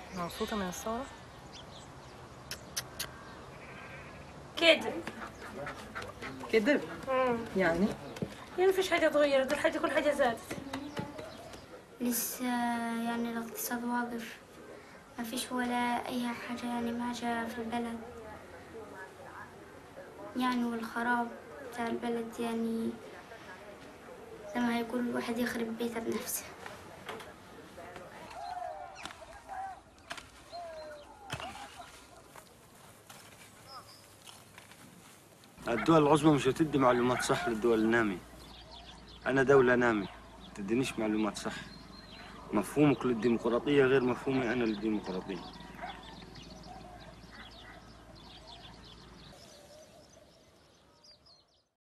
مبسوطة من الثورة؟ كذب. كذب؟ يعني مفيش حاجة اتغيرت، كل حاجة زادت. لسه يعني الاقتصاد واقف، ما فيش ولا أي حاجة يعني ما جاء في البلد يعني، والخراب بتاع البلد يعني زي ما هيقول الواحد يخرب بيته بنفسه. الدول العظمى مش هتدي معلومات صح للدول النامية. أنا دولة نامية، ما تدينيش معلومات صح. مفهومك للديمقراطية غير مفهومي أنا للديمقراطية.